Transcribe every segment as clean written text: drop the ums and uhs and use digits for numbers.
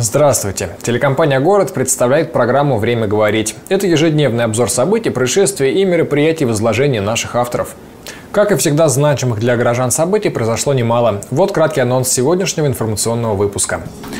Здравствуйте! Телекомпания «Город» представляет программу «Время говорить». Это ежедневный обзор событий, происшествий и мероприятий в изложении наших авторов. Как и всегда, значимых для горожан событий произошло немало. Вот краткий анонс сегодняшнего информационного выпуска.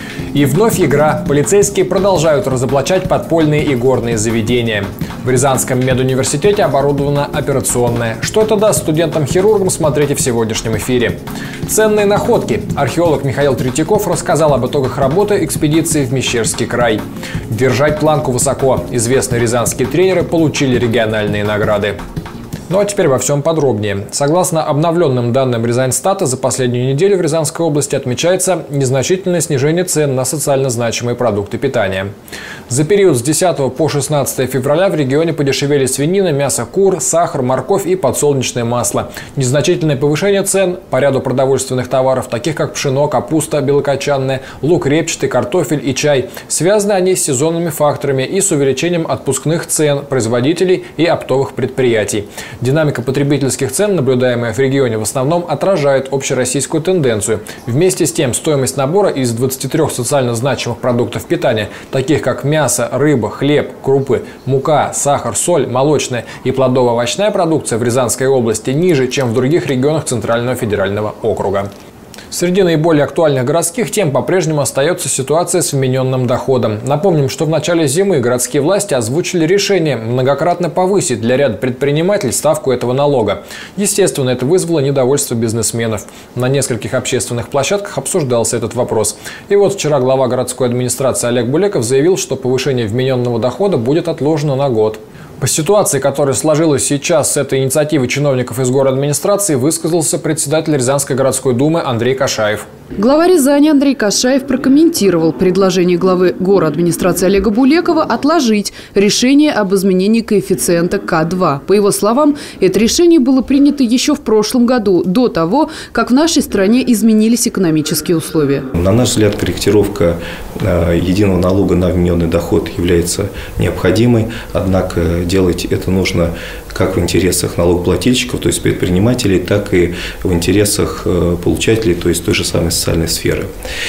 И вновь игра. Полицейские продолжают разоблачать подпольные и горные заведения. В Рязанском медуниверситете оборудована операционная. Что это даст студентам-хирургам, смотрите в сегодняшнем эфире. Ценные находки. Археолог Михаил Третьяков рассказал об итогах работы экспедиции в Мещерский край. Держать планку высоко. Известные рязанские тренеры получили региональные награды. Ну а теперь во всем подробнее. Согласно обновленным данным Рязаньстата, за последнюю неделю в Рязанской области отмечается незначительное снижение цен на социально значимые продукты питания. За период с 10 по 16 февраля в регионе подешевели свинина, мясо кур, сахар, морковь и подсолнечное масло. Незначительное повышение цен по ряду продовольственных товаров, таких как пшено, капуста белокочанная, лук репчатый, картофель и чай. Связаны они с сезонными факторами и с увеличением отпускных цен производителей и оптовых предприятий. Динамика потребительских цен, наблюдаемая в регионе, в основном отражает общероссийскую тенденцию. Вместе с тем, стоимость набора из 23 социально значимых продуктов питания, таких как мясо, рыба, хлеб, крупы, мука, сахар, соль, молочная и плодово-овощная продукция в Рязанской области ниже, чем в других регионах Центрального федерального округа. Среди наиболее актуальных городских тем по-прежнему остается ситуация с вмененным доходом. Напомним, что в начале зимы городские власти озвучили решение многократно повысить для ряда предпринимателей ставку этого налога. Естественно, это вызвало недовольство бизнесменов. На нескольких общественных площадках обсуждался этот вопрос. И вот вчера глава городской администрации Олег Булеков заявил, что повышение вмененного дохода будет отложено на год. По ситуации, которая сложилась сейчас с этой инициативой чиновников из городадминистрации, высказался председатель Рязанской городской думы Андрей Кашаев. Глава Рязани Андрей Кашаев прокомментировал предложение главы городадминистрации Олега Булекова отложить решение об изменении коэффициента К2. По его словам, это решение было принято еще в прошлом году, до того, как в нашей стране изменились экономические условия. На наш взгляд, корректировка единого налога на вмененный доход является необходимой, однако делать это нужно как в интересах налогоплательщиков, то есть предпринимателей, так и в интересах получателей, то есть той же самой социальной сферы.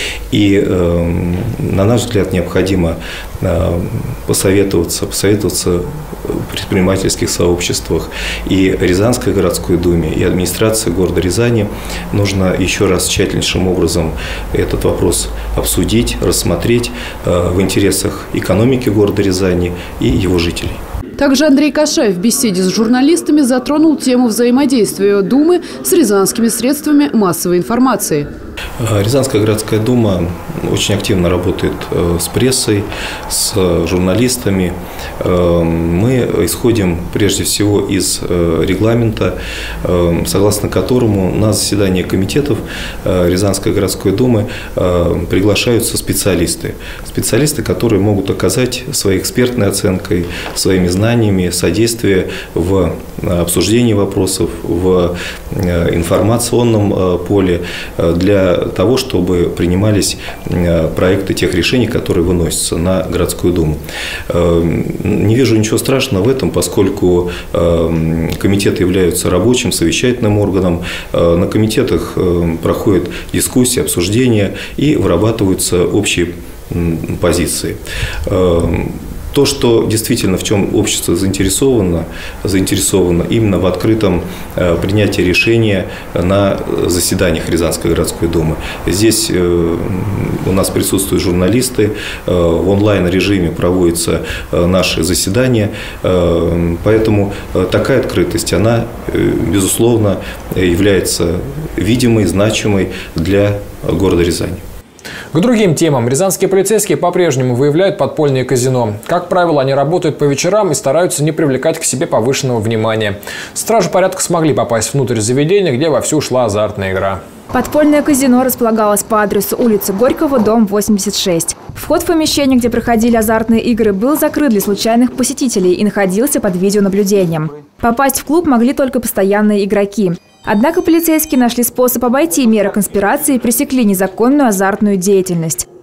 И, на наш взгляд, необходимо посоветоваться в предпринимательских сообществах и Рязанской городской думе, и администрации города Рязани. Нужно еще раз тщательнейшим образом этот вопрос обсудить, рассмотреть в интересах экономики города Рязани и его жителей. Также Андрей Кашаев в беседе с журналистами затронул тему взаимодействия Думы с рязанскими средствами массовой информации. Рязанская городская дума очень активно работает с прессой, с журналистами. Мы исходим прежде всего из регламента, согласно которому на заседание комитетов Рязанской городской думы приглашаются специалисты. Специалисты, которые могут оказать своей экспертной оценкой, своими знаниями содействие в обсуждении вопросов, в информационном поле для того, чтобы принимались проекты тех решений, которые выносятся на городскую думу. Не вижу ничего страшного в этом, поскольку комитеты являются рабочим, совещательным органом. На комитетах проходят дискуссии, обсуждения и вырабатываются общие позиции. То, что действительно в чем общество заинтересовано именно в открытом принятии решения на заседаниях Рязанской городской думы. Здесь у нас присутствуют журналисты, в онлайн-режиме проводятся наши заседания, поэтому такая открытость, она, безусловно, является видимой, значимой для города Рязани. К другим темам. Рязанские полицейские по-прежнему выявляют подпольные казино. Как правило, они работают по вечерам и стараются не привлекать к себе повышенного внимания. Стражи порядка смогли попасть внутрь заведения, где вовсю шла азартная игра. Подпольное казино располагалось по адресу улицы Горького, дом 86. Вход в помещение, где проходили азартные игры, был закрыт для случайных посетителей и находился под видеонаблюдением. Попасть в клуб могли только постоянные игроки. Однако полицейские нашли способ обойти меры конспирации и пресекли незаконную азартную деятельность.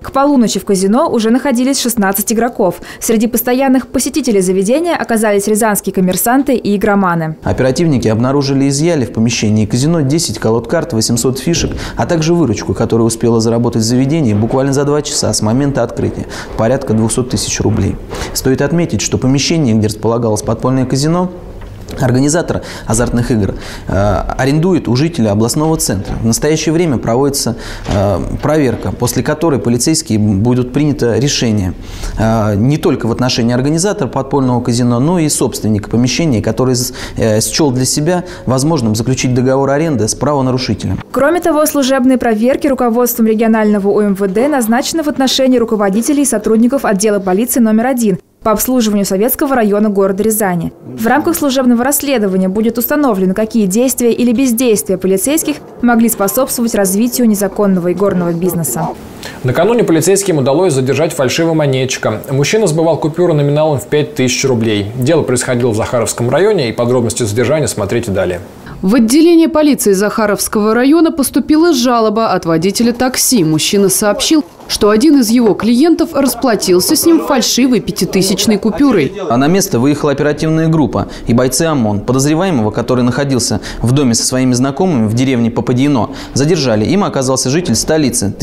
К полуночи в казино уже находились 16 игроков. Среди постоянных посетителей заведения оказались рязанские коммерсанты и игроманы. Оперативники обнаружили и изъяли в помещении казино 10 колод карт, 800 фишек, а также выручку, которая успела заработать в заведении буквально за 2 часа с момента открытия, порядка 200 тысяч рублей. Стоит отметить, что помещение, где располагалось подпольное казино, организатор азартных игр арендует у жителя областного центра. В настоящее время проводится проверка, после которой полицейские будут принято решение не только в отношении организатора подпольного казино, но и собственника помещения, который счел для себя возможным заключить договор аренды с правонарушителем. Кроме того, служебные проверки руководством регионального УМВД назначены в отношении руководителей и сотрудников отдела полиции номер 1 по обслуживанию Советского района города Рязани. В рамках служебного расследования будет установлено, какие действия или бездействия полицейских могли способствовать развитию незаконного игорного бизнеса. Накануне полицейским удалось задержать фальшивомонетчика. Мужчина сбывал купюры номиналом в 5000 рублей. Дело происходило в Захаровском районе, и подробности задержания смотрите далее. В отделение полиции Захаровского района поступила жалоба от водителя такси. Мужчина сообщил, что один из его клиентов расплатился с ним фальшивой 5000-ной купюрой. А на место выехала оперативная группа и бойцы ОМОН. Подозреваемого, который находился в доме со своими знакомыми в деревне Попадьино, задержали. Им оказался житель столицы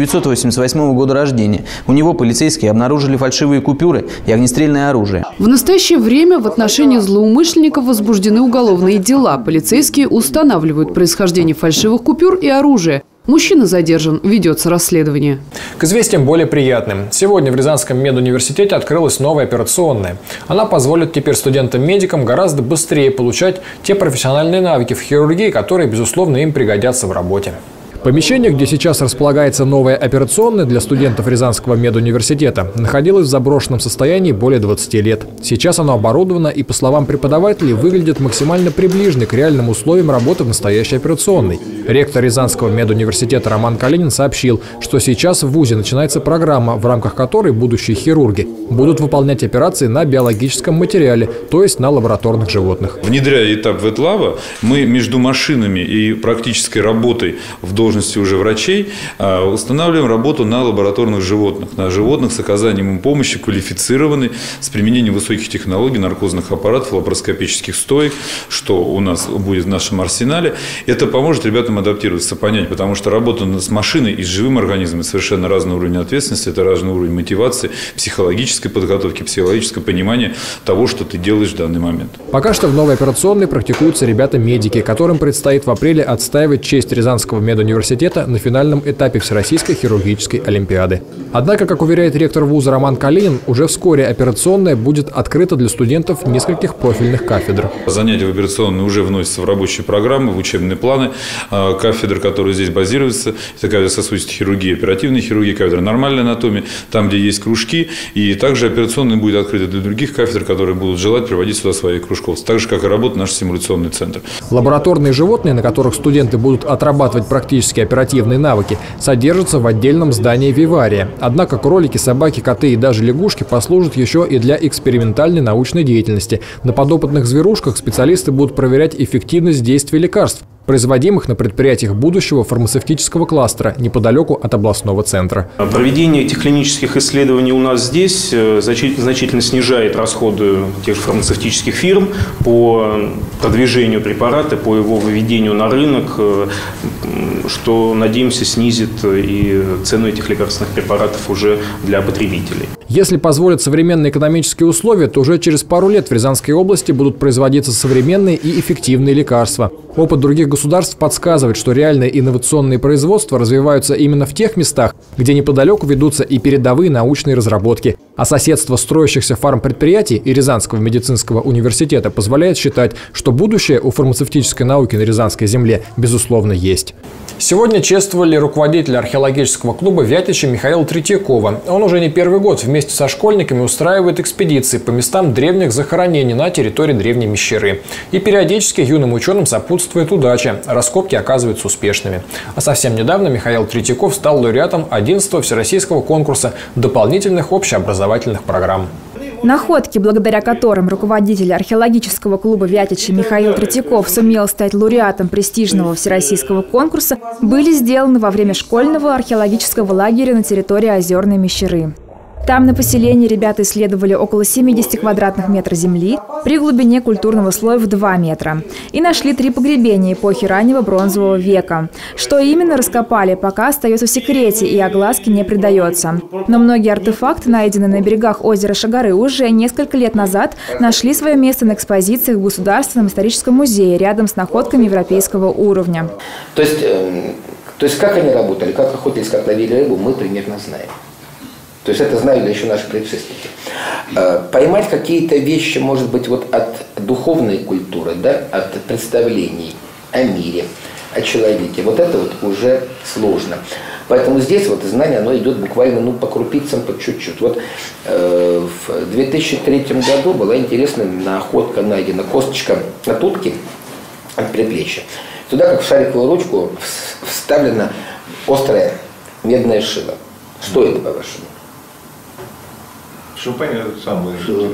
1988 года рождения. У него полицейские обнаружили фальшивые купюры и огнестрельное оружие. В настоящее время в отношении злоумышленников возбуждены уголовные дела. Полицейские устанавливают происхождение фальшивых купюр и оружия. Мужчина задержан, ведется расследование. К известиям более приятным. Сегодня в Рязанском медуниверситете открылась новая операционная. Она позволит теперь студентам-медикам гораздо быстрее получать те профессиональные навыки в хирургии, которые, безусловно, им пригодятся в работе. Помещение, где сейчас располагается новая операционная для студентов Рязанского медуниверситета, находилось в заброшенном состоянии более 20 лет. Сейчас оно оборудовано и, по словам преподавателей, выглядит максимально приближенно к реальным условиям работы в настоящей операционной. Ректор Рязанского медуниверситета Роман Калинин сообщил, что сейчас в ВУЗе начинается программа, в рамках которой будущие хирурги будут выполнять операции на биологическом материале, то есть на лабораторных животных. Внедряя этап ветлаба, мы между машинами и практической работой в должности уже врачей устанавливаем работу на лабораторных животных, на животных с оказанием им помощи, квалифицированной, с применением высоких технологий, наркозных аппаратов, лапароскопических стоек, что у нас будет в нашем арсенале. Это поможет ребятам адаптироваться, понять, потому что работа с машиной и с живым организмом совершенно разный уровень ответственности, это разный уровень мотивации, психологической подготовки, психологического понимания того, что ты делаешь в данный момент. Пока что в новой операционной практикуются ребята-медики, которым предстоит в апреле отстаивать честь Рязанского медуниверситета на финальном этапе Всероссийской хирургической олимпиады. Однако, как уверяет ректор вуза Роман Калинин, уже вскоре операционная будет открыта для студентов нескольких профильных кафедр. Занятия в операционной уже вносятся в рабочие программы, в учебные планы кафедр, которые здесь базируются. Это кафедра сосудистой хирургии, оперативной хирургии, кафедра нормальной анатомии, там, где есть кружки. И также операционная будет открыта для других кафедр, которые будут желать приводить сюда своих кружков. Так же, как и работает наш симуляционный центр. Лабораторные животные, на которых студенты будут отрабатывать практически оперативные навыки, содержатся в отдельном здании вивария. Однако кролики, собаки, коты и даже лягушки послужат еще и для экспериментальной научной деятельности. На подопытных зверушках специалисты будут проверять эффективность действия лекарств, производимых на предприятиях будущего фармацевтического кластера неподалеку от областного центра. Проведение этих клинических исследований у нас здесь значительно снижает расходы тех же фармацевтических фирм по продвижению препарата, по его выведению на рынок, что, надеемся, снизит и цену этих лекарственных препаратов уже для потребителей. Если позволят современные экономические условия, то уже через пару лет в Рязанской области будут производиться современные и эффективные лекарства. Опыт других государств подсказывает, что реальные инновационные производства развиваются именно в тех местах, где неподалеку ведутся и передовые научные разработки. А соседство строящихся фармпредприятий и Рязанского медицинского университета позволяет считать, что будущее у фармацевтической науки на Рязанской земле, безусловно, есть. Сегодня чествовали руководителя археологического клуба «Вятичи» Михаила Третьякова. Он уже не первый год вместе со школьниками устраивает экспедиции по местам древних захоронений на территории древней Мещеры. И периодически юным ученым сопутствует удача. Раскопки оказываются успешными. А совсем недавно Михаил Третьяков стал лауреатом 11-го всероссийского конкурса дополнительных общеобразовательных программ. Находки, благодаря которым руководитель археологического клуба «Вятичи» Михаил Третьяков сумел стать лауреатом престижного всероссийского конкурса, были сделаны во время школьного археологического лагеря на территории Озерной Мещеры. Там на поселении ребята исследовали около 70 квадратных метров земли при глубине культурного слоя в 2 метра. И нашли 3 погребения эпохи раннего бронзового века. Что именно раскопали, пока остается в секрете и огласке не придается. Но многие артефакты, найденные на берегах озера Шагары, уже несколько лет назад нашли свое место на экспозициях в Государственном историческом музее рядом с находками европейского уровня. То есть как они работали, как охотились, как ловили рыбу, мы примерно знаем. То есть это знали еще наши предшественники. Поймать какие-то вещи, может быть, вот от духовной культуры, да, от представлений о мире, о человеке, вот это вот уже сложно. Поэтому здесь вот знание, оно идет буквально по крупицам, по чуть-чуть. Вот в 2003 году была интересная находка, найдена косточка от утки, от предплечья. Туда, как в шариковую ручку, вставлена острая медная шила. Что это, по-вашему? Что понятно, самое. Шило,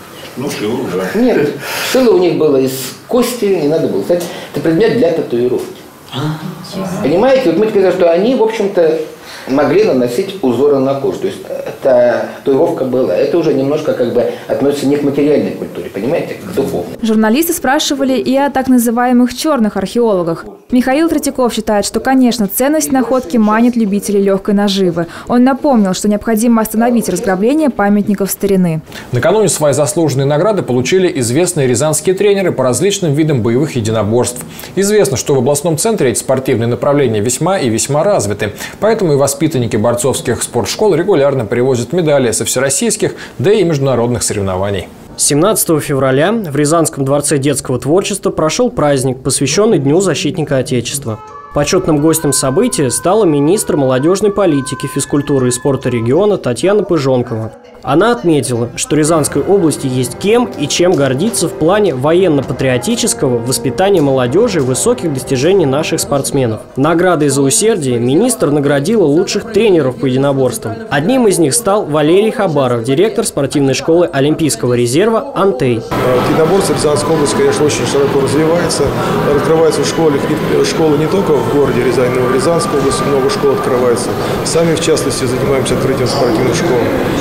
да. Нет, шило у них было из кости, не надо было. Кстати, это предмет для татуировки. Понимаете, вот мы теперь знаем, что они, в общем-то, могли наносить узоры на кожу. То есть татуировка была. Это уже немножко как бы относится не к материальной культуре, понимаете, к духовной. Журналисты спрашивали и о так называемых черных археологах. Михаил Третьяков считает, что, конечно, ценность находки манит любителей легкой наживы. Он напомнил, что необходимо остановить разграбление памятников старины. Накануне свои заслуженные награды получили известные рязанские тренеры по различным видам боевых единоборств. Известно, что в областном центре эти спортивные направления весьма и весьма развиты. Поэтому и воспитанники борцовских спортшкол регулярно привозят медали со всероссийских, да и международных соревнований. 17 февраля в Рязанском дворце детского творчества прошел праздник, посвященный Дню защитника Отечества. Почетным гостем события стала министр молодежной политики, физкультуры и спорта региона Татьяна Пыжонкова. Она отметила, что Рязанской области есть кем и чем гордиться в плане военно-патриотического воспитания молодежи и высоких достижений наших спортсменов. Наградой за усердие министр наградила лучших тренеров по единоборствам. Одним из них стал Валерий Хабаров, директор спортивной школы Олимпийского резерва «Антей». Единоборство Рязанской области, конечно, очень широко развивается. Открываются школы не только в городе Рязань, но и в Рязанской области много школ открывается. Сами, в частности, занимаемся открытием спортивных школ.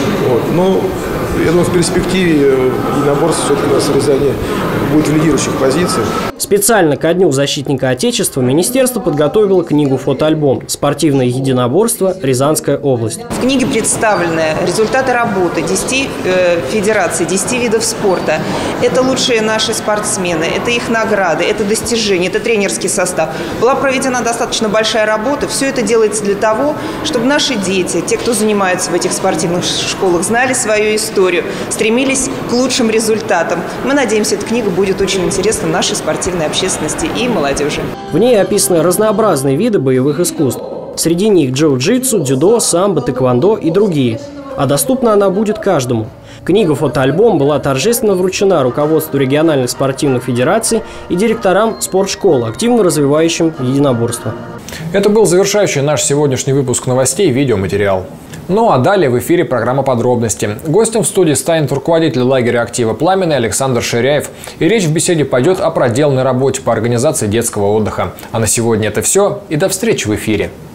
Но я думаю, в перспективе единоборство все-таки у нас в Рязани будет в лидирующих позициях. Специально ко Дню защитника Отечества министерство подготовило книгу-фотоальбом «Спортивное единоборство. Рязанская область». В книге представлены результаты работы 10 федераций, 10 видов спорта. Это лучшие наши спортсмены, это их награды, это достижения, это тренерский состав. Была проведена достаточно большая работа. Все это делается для того, чтобы наши дети, те, кто занимается в этих спортивных школах, знали свою историю, стремились к лучшим результатам. Мы надеемся, эта книга будет очень интересна нашей спортивной общественности и молодежи. В ней описаны разнообразные виды боевых искусств. Среди них джиу-джитсу, дзюдо, самбо, тэквондо и другие. А доступна она будет каждому. Книга-фотоальбом была торжественно вручена руководству региональных спортивных федераций и директорам спортшкол, активно развивающим единоборство. Это был завершающий наш сегодняшний выпуск новостей видеоматериал. Ну а далее в эфире программа «Подробности». Гостем в студии станет руководитель лагеря актива «Пламенный» Александр Ширяев. И речь в беседе пойдет о проделанной работе по организации детского отдыха. А на сегодня это все. И до встречи в эфире.